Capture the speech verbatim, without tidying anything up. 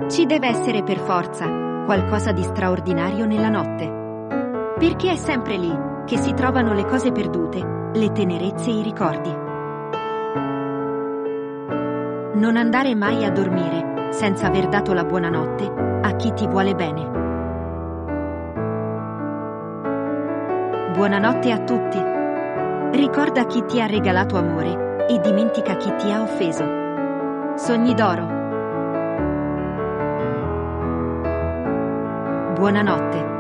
Ci deve essere per forza qualcosa di straordinario nella notte. Perché è sempre lì che si trovano le cose perdute, le tenerezze e i ricordi. Non andare mai a dormire senza aver dato la buonanotte a chi ti vuole bene. Buonanotte a tutti. Ricorda chi ti ha regalato amore e dimentica chi ti ha offeso. Sogni d'oro. Buonanotte.